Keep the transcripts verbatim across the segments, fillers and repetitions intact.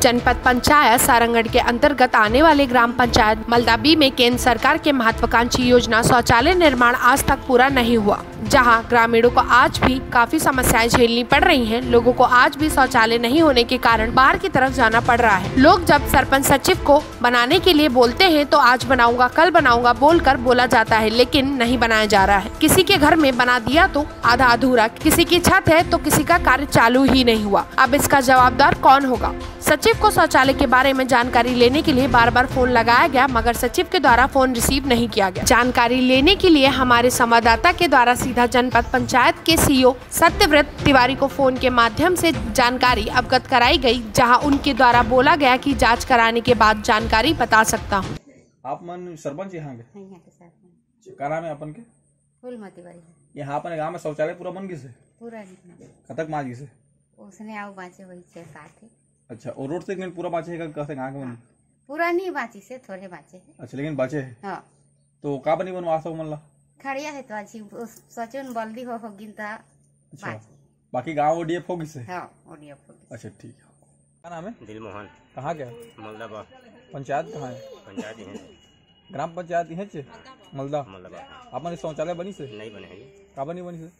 जनपद पंचायत सारंगढ़ के अंतर्गत आने वाले ग्राम पंचायत मलदा बी में केंद्र सरकार के महत्वाकांक्षी योजना शौचालय निर्माण आज तक पूरा नहीं हुआ, जहां ग्रामीणों को आज भी काफी समस्याएं झेलनी पड़ रही हैं। लोगों को आज भी शौचालय नहीं होने के कारण बाहर की तरफ जाना पड़ रहा है। लोग जब सरपंच सचिव को बनाने के लिए बोलते हैं तो आज बनाऊंगा कल बनाऊंगा बोलकर बोला जाता है, लेकिन नहीं बनाया जा रहा है। किसी के घर में बना दिया तो आधा अधूरा, किसी की छत है तो किसी का कार्य चालू ही नहीं हुआ। अब इसका जवाबदार कौन होगा? सचिव को शौचालय के बारे में जानकारी लेने के लिए बार बार फोन लगाया गया, मगर सचिव के द्वारा फोन रिसीव नहीं किया गया। जानकारी लेने के लिए हमारे संवाददाता के द्वारा सीधा जनपद पंचायत के सीईओ सत्यव्रत तिवारी को फोन के माध्यम से जानकारी अवगत कराई गई, जहां उनके द्वारा बोला गया कि जांच कराने के बाद जानकारी बता सकता हूं। आप मन सरपंच यहाँ के क्या नाम है अपन के? फूलमती बाई। यहाँ अपने गाँव में शौचालय पूरा बन गई से? पूरा कतक माजी से उसने आओ बाँचे वही छह सात है। अच्छा, और रोड से पूरा बाँचे है? कहते गाँव के बनी? पूरा नहीं बाँची से थोड़े बाँचे है। अच्छा, लेकिन बाँचे है। हाँ। तो का बनी बनवा सो मन ला? खड़िया है तो अच्छी सचुन बल्दी हो होगी ता। अच्छा, बाकी गाँव ओडीएफ होगी से? हाँ, ओडीएफ होगी। अच्छा, ठीक है। क्या नाम है? दिलमोहन। कहाँ के? मलदा। पंचायत कहाँ है? पंचायत है, ग्राम पंचायत है चे मलदा। मलदा। अपन शौचालय बनी से? नहीं बने है। का बनी बनी से?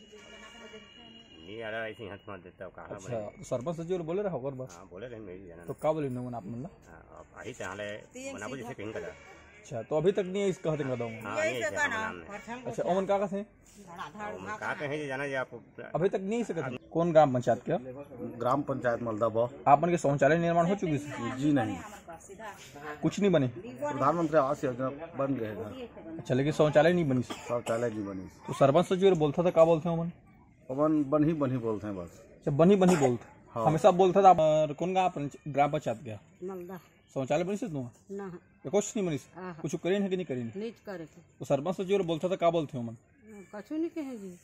नहीं आ रहा, ऐसे हाथ मार देता कहाँ। अच्छा, तो सरपंच सचिव बोले रहा होगा बस? हाँ, बोले रहे मेरी जाना। तो का बोले न आप मतलब? हाँ, आई चाले बनाबो जैसे कहीं करा। अच्छा, तो अभी तक नहीं है, इस कहते कर दूंगा। हाँ, नहीं ऐसे नाम है। अच्छा, ओमन का कहे? का कहे जाना है आपको? अभी तक नहीं सकते। कौन ग्राम पंचायत क्या? ग्राम पंचायत मलदा बा। आपन के शौचालय निर्माण हो चुकी है? जी नहीं, कुछ नहीं बनी। प्रधानमंत्री आवास योजना बन गए घर। अच्छा, लेकिन शौचालय नहीं बनी। शौचालय नहीं बनी। तो सरपंच सचिव बोलता था, क्या बोलते हैं ओमन? ओमन बन ही बन ही बोलते हैं बस। अच्छा, बनी बनी बोलते। हाँ। हमेशा बोलता था। कौन गाँव ग्राम पंचायत गया? मलदा। शौचालय बनी से तुम? ना, कुछ नहीं बनी। कुछ करें है कि नहीं करें? नहीं करे थे। तो सरपंच सचिव बोलता था, क्या बोलते हैं ओमन? कछु नहीं कहे जी।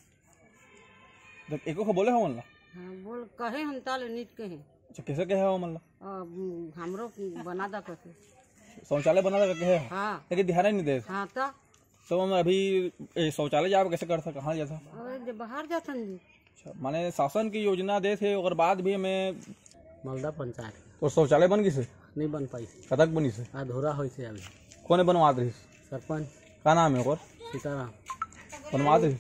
एको को बोले हो मन ला? हाँ, बोल कहे हम ताले नीट कहे। अच्छा, कैसे कहे हो मन ला? हमरो बना दा कथे शौचालय बना था कहे? हाँ। लेकिन ध्यान ही नहीं दे। हाँ तो तो हम अभी शौचालय जाओ कैसे करता, कहाँ जाता? अरे बाहर जाता जी। अच्छा, माने शासन की योजना दे थे और बाद भी हमें मलदा पंचायत। और शौचालय बन गई से? नहीं बन पाई। कतक बनी से? अधूरा हो से अभी। कौन बनवा रही? सरपंच। का नाम है? और सीताराम बनवा रही?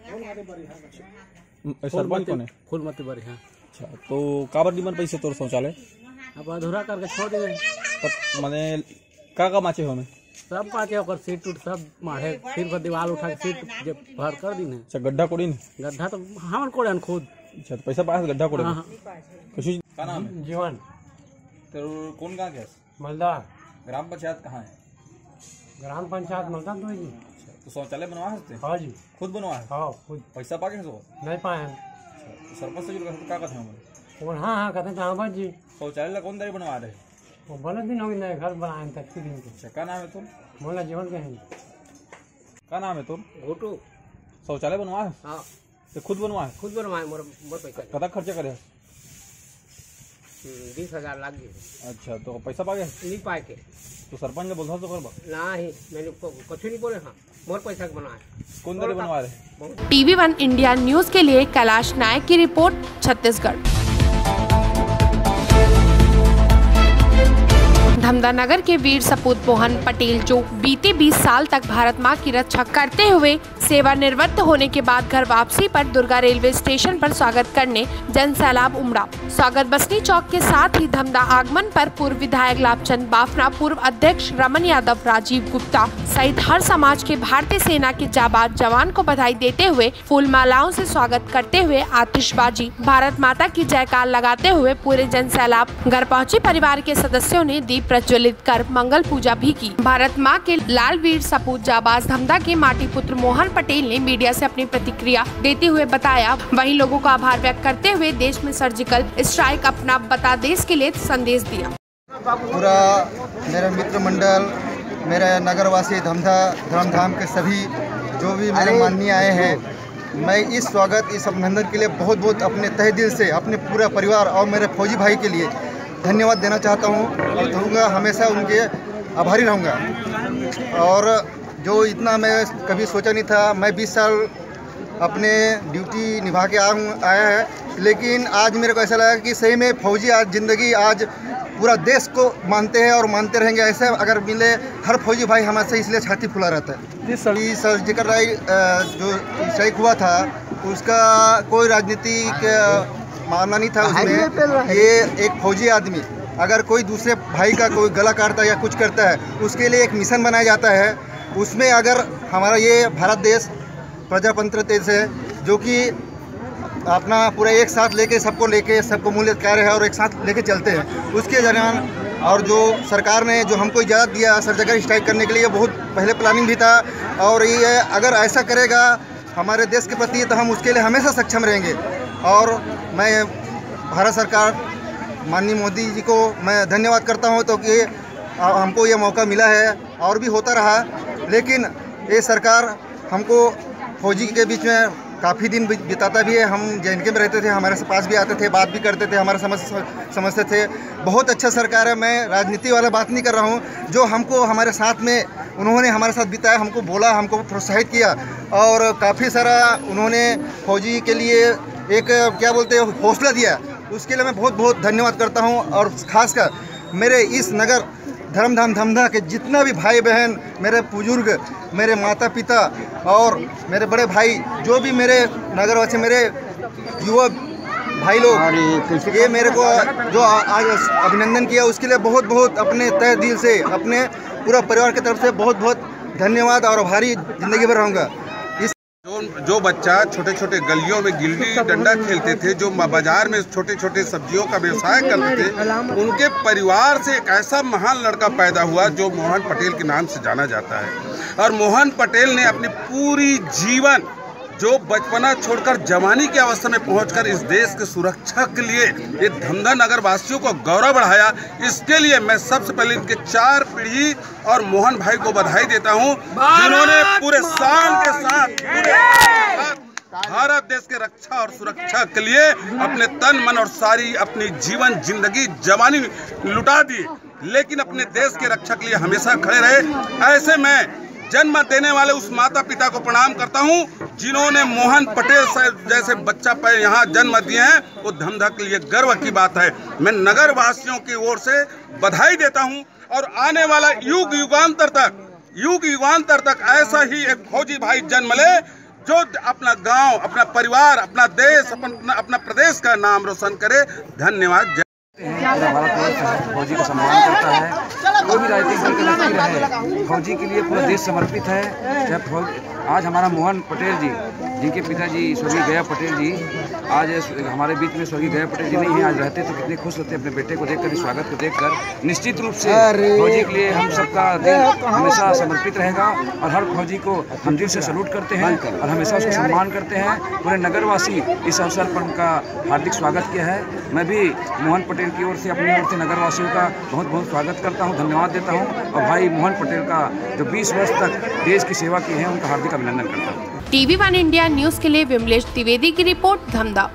सरपंच कौन है? फूलमती बाई। हाँ। अच्छा, तो काबर नहीं बन पैसे तोर शौचालय? अब अधूरा करके छोड़ दिए। माने का का माचे हो हमें? सब पाचे होकर सीट उठ सब मारे, फिर पर दीवार उठा के सीट जब भर कर दी। अच्छा, गड्ढा कोड़ी नहीं? गड्ढा तो हम कोड़े खुद। अच्छा, तो पैसा पास गड्ढा कोड़े? हाँ। कुछ का नाम है? जीवन। तो कौन गाँव गया? मलदा। ग्राम पंचायत कहाँ है? ग्राम पंचायत मलदा तो जी। अच्छा, तो शौचालय बनवा सकते? हाँ जी, खुद बनवा है? हाँ खुद। पैसा पा के सो नहीं पाए। तो सरपंच से जुड़ क्या कहते हैं? हाँ हाँ कहते थे। हाँ जी, शौचालय ला कौन दारी बनवा रहे? वो बड़े दिन हो गए घर बनाए तक दिन के। अच्छा, क्या नाम है तुम? मोला जीवन के हैं। क्या नाम है तुम? घोटू। शौचालय बनवा है? हाँ, तो खुद बनवा है? खुद बनवाए। मोर बहुत पैसा कतक खर्चा करे? बीस हजार लाग गए। अच्छा, तो पैसा पा गए? नहीं पाए के। तो सरपंच ने बोला तो कर नहीं, मैंने कुछ नहीं बोले। हाँ, मोर पैसा बनाए। कौन दारी बनवा रहे? टीवी वन इंडिया न्यूज के लिए कैलाश नायक की रिपोर्ट, छत्तीसगढ़। धमदा नगर के वीर सपूत मोहन पटेल, जो बीते बीस साल तक भारत मां की रक्षा करते हुए सेवानिवृत्त होने के बाद घर वापसी पर दुर्गा रेलवे स्टेशन पर स्वागत करने जन सैलाब उमड़ा। स्वागत बसनी चौक के साथ ही धमदा आगमन पर पूर्व विधायक लाभचंद बाफना, पूर्व अध्यक्ष रमन यादव, राजीव गुप्ता सहित हर समाज के भारतीय सेना के जाबाज जवान को बधाई देते हुए फूल मालाओं से स्वागत करते हुए आतिशबाजी, भारत माता की जयकार लगाते हुए पूरे जन सैलाब घर पहुँचे। परिवार के सदस्यों ने दीप प्रज्वलित कर मंगल पूजा भी की। भारत मां के लाल वीर सपूत जाबाज धमदा के माटी पुत्र मोहन पटेल ने मीडिया से अपनी प्रतिक्रिया देते हुए बताया, वहीं लोगों का आभार व्यक्त करते हुए देश में सर्जिकल स्ट्राइक अपना बता देश के लिए संदेश दिया। पूरा मेरा मित्र मंडल, मेरे नगरवासी धमदा धर्मधाम के सभी जो भी मेरे माननीय आए हैं, मैं इस स्वागत इस अभिनंदन के लिए बहुत बहुत अपने तहे दिल से अपने पूरा परिवार और मेरे फौजी भाई के लिए धन्यवाद देना चाहता हूँ और दूंगा, हमेशा उनके आभारी रहूँगा। और जो इतना मैं कभी सोचा नहीं था, मैं बीस साल अपने ड्यूटी निभा के आया हूँ आया है, लेकिन आज मेरे को ऐसा लगा कि सही में फौजी आज ज़िंदगी आज पूरा देश को मानते हैं और मानते रहेंगे। ऐसे अगर मिले हर फौजी भाई हमारे इसलिए छाती फुला रहता है। सर्जिकल स्ट्राइक जो स्ट्राइक हुआ था उसका कोई राजनीतिक मामला नहीं था। उसमें ये एक फौजी आदमी अगर कोई दूसरे भाई का कोई गला काटता है या कुछ करता है उसके लिए एक मिशन बनाया जाता है। उसमें अगर हमारा ये भारत देश प्रजातंत्र देश है जो कि अपना पूरा एक साथ लेके सबको लेके सबको मूल्य कार्य है और एक साथ लेके चलते हैं उसके दरमियान, और जो सरकार ने जो हमको इजाज़त दिया सर्जिकल स्ट्राइक करने के लिए बहुत पहले प्लानिंग भी था। और ये अगर ऐसा करेगा हमारे देश के प्रति तो हम उसके लिए हमेशा सक्षम रहेंगे। और मैं भारत सरकार माननीय मोदी जी को मैं धन्यवाद करता हूँ तो कि हमको ये मौका मिला है और भी होता रहा। लेकिन ये सरकार हमको फौजी के बीच में काफ़ी दिन बिताता भी है। हम जे एन के में रहते थे, हमारे पास भी आते थे, बात भी करते थे, हमारे समझ समझते थे। बहुत अच्छा सरकार है। मैं राजनीति वाला बात नहीं कर रहा हूँ। जो हमको हमारे साथ में उन्होंने हमारे साथ बिताया, हमको बोला, हमको प्रोत्साहित किया और काफ़ी सारा उन्होंने फौजी के लिए एक क्या बोलते हैं हौसला दिया, उसके लिए मैं बहुत बहुत धन्यवाद करता हूँ। और ख़ासकर मेरे इस नगर धर्मधाम धमधा के जितना भी भाई बहन, मेरे बुजुर्ग, मेरे माता पिता और मेरे बड़े भाई, जो भी मेरे नगरवासी, मेरे युवा भाई लोग, ये मेरे को जो आज अभिनंदन किया उसके लिए बहुत बहुत अपने तहे दिल से, अपने पूरा परिवार की तरफ से बहुत बहुत धन्यवाद और आभारी जिंदगी भर रहूँगा। जो जो बच्चा छोटे छोटे गलियों में गिल्ली डंडा खेलते थे, जो बाजार में छोटे छोटे सब्जियों का व्यवसाय करते थे, उनके परिवार से एक ऐसा महान लड़का पैदा हुआ जो मोहन पटेल के नाम से जाना जाता है। और मोहन पटेल ने अपनी पूरी जीवन जो बचपना छोड़कर जवानी की अवस्था में पहुंचकर इस देश की सुरक्षा के लिए ये धमधा नगर वासियों को गौरव बढ़ाया। इसके लिए मैं सबसे पहले इनके चार पीढ़ी और मोहन भाई को बधाई देता हूं, जिन्होंने पूरे शान के साथ पूरे भारत देश के रक्षा और सुरक्षा के लिए अपने तन मन और सारी अपनी जीवन जिंदगी जवानी लुटा दी, लेकिन अपने देश के रक्षा के लिए हमेशा खड़े रहे। ऐसे में जन्म देने वाले उस माता पिता को प्रणाम करता हूं जिन्होंने मोहन पटेल जैसे बच्चा पर यहाँ जन्म दिए हैं। वो धमधा के लिए गर्व की बात है। मैं नगर वासियों की ओर से बधाई देता हूं और आने वाला युग युगांतर तक युग युगांतर तक ऐसा ही एक फौजी भाई जन्म ले जो अपना गांव, अपना परिवार, अपना देश, अपना अपना प्रदेश का नाम रोशन करे। धन्यवाद। पूरा भारतवर्ष फौजी का सम्मान करता है। कोई भी राजनीतिक दल के व्यक्ति रहे, फौजी के लिए पूरा देश समर्पित है। चाहे फौज आज हमारा मोहन पटेल जी, जिनके पिताजी स्वर्गीय गया पटेल जी आज हमारे बीच में स्वर्गीय गया पटेल जी नहीं है, आज रहते तो कितने खुश होते अपने बेटे को देखकर, इस स्वागत को देखकर। निश्चित रूप से फौजी के लिए हम सबका दिल हमेशा समर्पित रहेगा और हर फौजी को हम दिल से सैल्यूट करते हैं और हमेशा उसको सम्मान करते हैं। पूरे नगरवासी इस अवसर पर उनका हार्दिक स्वागत किया है। मैं भी मोहन पटेल की ओर से, अपनी ओर से नगरवासियों का बहुत बहुत स्वागत करता हूं, धन्यवाद देता हूं और भाई मोहन पटेल का जो बीस वर्ष तक देश की सेवा की है उनका हार्दिक अभिनंदन करता हूं। टीवी वन इंडिया न्यूज के लिए विमलेश द्विवेदी की रिपोर्ट, धमधा।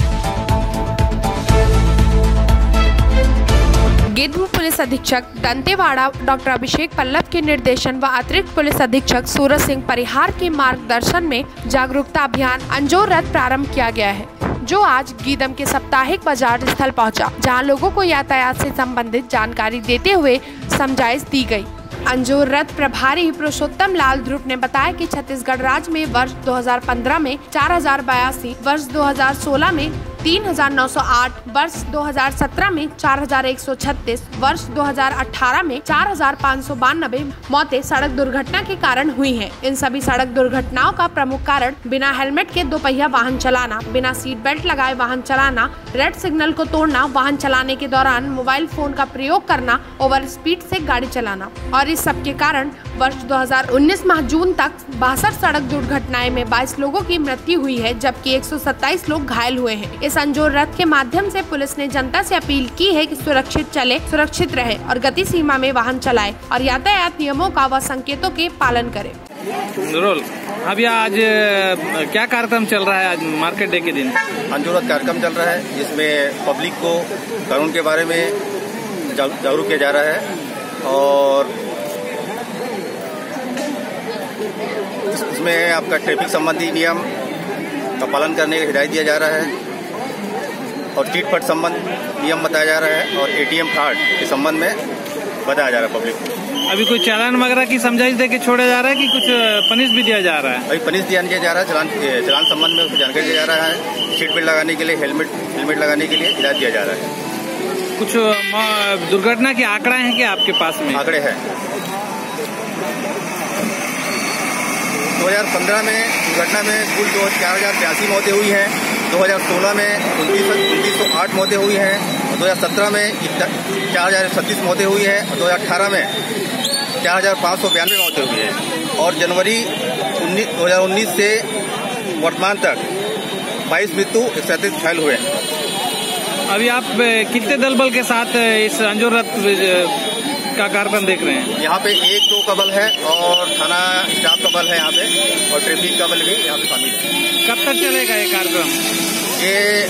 गिद्धम पुलिस अधीक्षक दंतेवाड़ा डॉक्टर अभिषेक पल्लव के निर्देशन व अतिरिक्त पुलिस अधीक्षक सूरज सिंह परिहार के मार्गदर्शन में जागरूकता अभियान अंजोर रथ प्रारंभ किया गया है, जो आज गीदम के साप्ताहिक बाजार स्थल पहुंचा, जहां लोगों को यातायात से संबंधित जानकारी देते हुए समझाइश दी गई। अंजोर रथ प्रभारी पुरुषोत्तम लाल ध्रुव ने बताया कि छत्तीसगढ़ राज्य में वर्ष दो हज़ार पंद्रह में चार हजार बयासी, वर्ष दो हज़ार सोलह में तीन हजार नौ सौ आठ, वर्ष दो हज़ार सत्रह में चार हजार एक सौ छत्तीस, वर्ष दो हज़ार अठारह में चार हजार पाँच सौ बानबे मौतें सड़क दुर्घटना के कारण हुई हैं। इन सभी सड़क दुर्घटनाओं का प्रमुख कारण बिना हेलमेट के दोपहिया वाहन चलाना, बिना सीट बेल्ट लगाए वाहन चलाना, रेड सिग्नल को तोड़ना, वाहन चलाने के दौरान मोबाइल फोन का प्रयोग करना, ओवर स्पीड से गाड़ी चलाना। और इस सब के कारण वर्ष दो हज़ार उन्नीस माह जून तक बासठ सड़क दुर्घटनाएं में बाईस लोगों की मृत्यु हुई है, जबकि एक सौ सत्ताईस लोग घायल हुए हैं। इस अंजोर रथ के माध्यम से पुलिस ने जनता से अपील की है कि सुरक्षित चले, सुरक्षित रहे और गति सीमा में वाहन चलाए और यातायात नियमों का व संकेतों के पालन करे। नूरुल, अभी आज क्या कार्यक्रम चल रहा है? आज मार्केट डे के दिन अंजोर रथ कार्यक्रम चल रहा है, जिसमें पब्लिक को कानून के बारे में जागरूक किया जा रहा है और इसमें आपका ट्रैफिक संबंधी नियम का पालन करने का हिदायत दिया जा रहा है और चिट फट संबंध नियम बताया जा रहा है और एटीएम कार्ड के संबंध में बताया जा रहा है पब्लिक को। अभी कोई चालान वगैरह की समझाइश दे के छोड़ा जा रहा है कि कुछ पनिश भी दिया जा रहा है? अभी पनिश दिया जा रहा है, चलान चलान संबंध में उसको जानकारी दिया जा रहा है। सीट बेल्ट लगाने के लिए, हेलमेट हेलमेट लगाने के लिए हिदायत दिया जा रहा है। कुछ दुर्घटना के आंकड़ा है क्या आपके पास में? आंकड़े हैं। दो हज़ार पंद्रह में दुर्घटना में कुल दो चार हजार बयासी मौतें हुई हैं। दो हज़ार सोलह में उनतीस उनतीस सौ आठ मौतें हुई हैं और दो हज़ार सत्रह में चार हजार छत्तीस मौतें हुई हैं और दो हज़ार अठारह में चार हजार पाँच सौ बयानवे मौतें हुई हैं और जनवरी उन्नीस दो हज़ार उन्नीस से वर्तमान तक बाईस मृत्यु एक सौ सैंतीस घायल हुए हैं। अभी आप कितने दल बल के साथ इस अंजोर रथ का कार्यक्रम देख रहे हैं? यहाँ पे एक दो का बल है और थाना स्टाफ का बल है यहाँ पे और ट्रैफिक का बल भी यहाँ पे शामिल है। कब तक चलेगा ये कार्यक्रम? ये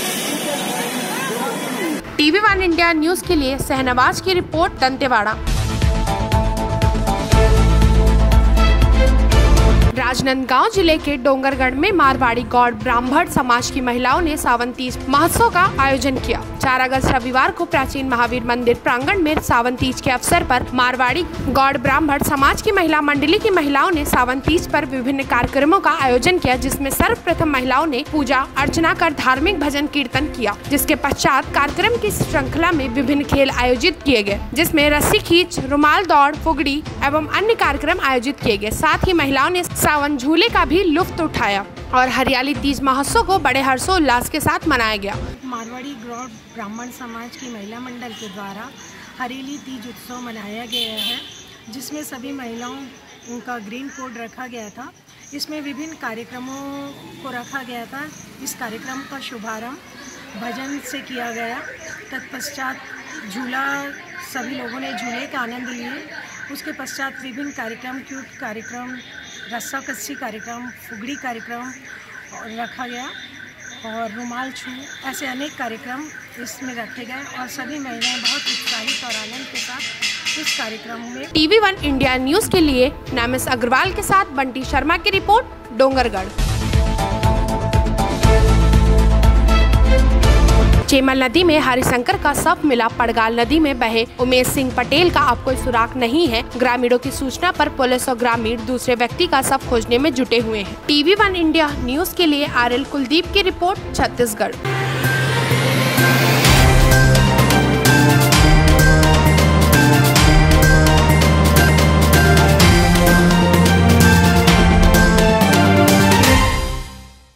टीवी वन इंडिया न्यूज के लिए सहनवाज की रिपोर्ट, दंतेवाड़ा। राजनांदगांव जिले के डोंगरगढ़ में मारवाड़ी गौड़ ब्राह्मण समाज की महिलाओं ने सावन तीज महोत्सव का आयोजन किया। चार अगस्त रविवार को प्राचीन महावीर मंदिर प्रांगण में सावन तीज के अवसर पर मारवाड़ी गौड़ ब्राह्मण समाज की महिला मंडली की महिलाओं ने सावन तीज पर विभिन्न कार्यक्रमों का आयोजन किया, जिसमें सर्वप्रथम महिलाओं ने पूजा अर्चना कर धार्मिक भजन कीर्तन किया, जिसके पश्चात कार्यक्रम की श्रृंखला में विभिन्न खेल आयोजित किए गए, जिसमें रस्सी खींच, रुमाल दौड़, फुगड़ी एवं अन्य कार्यक्रम आयोजित किए गए। साथ ही महिलाओं ने सावन झूले का भी लुत्फ उठाया और हरियाली तीज महोत्सव को बड़े हर्षोल्लास के साथ मनाया गया। मारवाड़ी गौड़ ब्राह्मण समाज की महिला मंडल के द्वारा हरियाली तीज उत्सव मनाया गया है, जिसमें सभी महिलाओं का ग्रीन कोड रखा गया था। इसमें विभिन्न कार्यक्रमों को रखा गया था। इस कार्यक्रम का शुभारंभ भजन से किया गया। तत्पश्चात झूला, सभी लोगों ने झूले का आनंद लिए। उसके पश्चात विभिन्न कार्यक्रम, क्यूट कार्यक्रम, रस्सा कस्सी कार्यक्रम, फुगड़ी कार्यक्रम रखा गया और रुमाल छू, ऐसे अनेक कार्यक्रम इसमें रखे गए और सभी महिलाएं बहुत उत्साहित और आनंद के साथ इस कार्यक्रम में। टीवी वन इंडिया न्यूज के लिए नामिस अग्रवाल के साथ बंटी शर्मा की रिपोर्ट, डोंगरगढ़। चेमल नदी में हरिशंकर का शव मिला। पड़गाल नदी में बहे उमेश सिंह पटेल का अब कोई सुराग नहीं है। ग्रामीणों की सूचना पर पुलिस और ग्रामीण दूसरे व्यक्ति का शव खोजने में जुटे हुए हैं। टीवी वन इंडिया न्यूज के लिए आर एल कुलदीप की रिपोर्ट, छत्तीसगढ़।